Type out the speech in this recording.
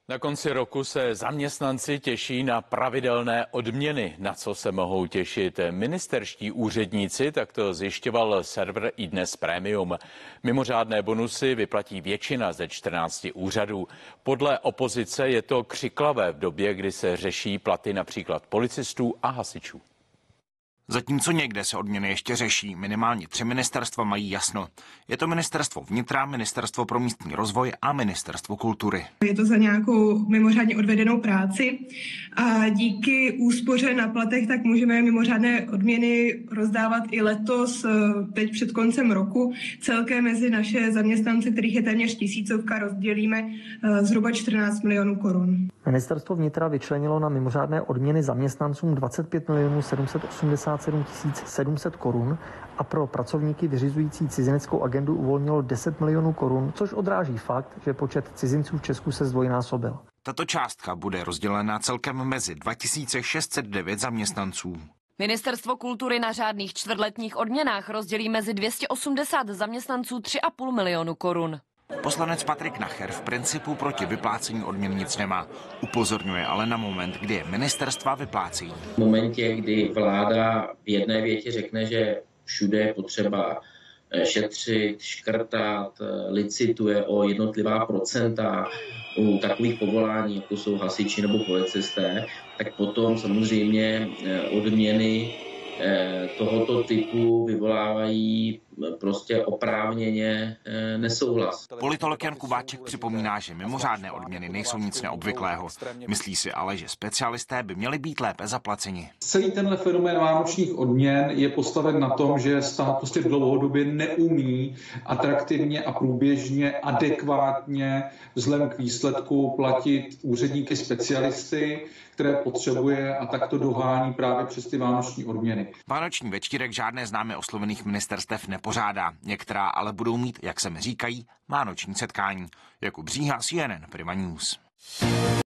Na konci roku se zaměstnanci těší na pravidelné odměny. Na co se mohou těšit ministerští úředníci, tak to zjišťoval server iDnes Premium. Mimořádné bonusy vyplatí většina ze 14 úřadů. Podle opozice je to křiklavé v době, kdy se řeší platy například policistů a hasičů. Zatímco někde se odměny ještě řeší, minimálně 3 ministerstva mají jasno. Je to ministerstvo vnitra, ministerstvo pro místní rozvoj a ministerstvo kultury. Je to za nějakou mimořádně odvedenou práci a díky úspoře na platech tak můžeme mimořádné odměny rozdávat i letos, teď před koncem roku. Celkem mezi naše zaměstnance, kterých je téměř 1000, rozdělíme zhruba 14 milionů korun. Ministerstvo vnitra vyčlenilo na mimořádné odměny zaměstnancům 25 787 700 korun a pro pracovníky vyřizující cizineckou agendu uvolnilo 10 milionů korun, což odráží fakt, že počet cizinců v Česku se zdvojnásobil. Tato částka bude rozdělena celkem mezi 2609 zaměstnanců. Ministerstvo kultury na řádných čtvrtletních odměnách rozdělí mezi 280 zaměstnanců 3,5 milionu korun. Poslanec Patrik Nacher v principu proti vyplácení odměn nic nemá. Upozorňuje ale na moment, kdy je ministerstva vyplácejí. V momentě, kdy vláda v jedné větě řekne, že všude je potřeba šetřit, škrtat, licituje o jednotlivá procenta u takových povolání, jako jsou hasiči nebo policisté, tak potom samozřejmě odměny tohoto typu vyvolávají prostě oprávněně nesouhlas. Politolog Jan Kubáček připomíná, že mimořádné odměny nejsou nic neobvyklého. Myslí si ale, že specialisté by měli být lépe zaplaceni. Celý tenhle fenomén vánočních odměn je postaven na tom, že stát prostě dlouhodobě neumí atraktivně a průběžně, adekvátně vzhledem k výsledku platit úředníky specialisty, které potřebuje, a tak to dohání právě přes ty vánoční odměny. Vánoční večírek žádné známé oslovených ministerstev nepořádá. Některá ale budou mít, jak se mi říkají, vánoční setkání. Jakub Bříha, CNN Prima News.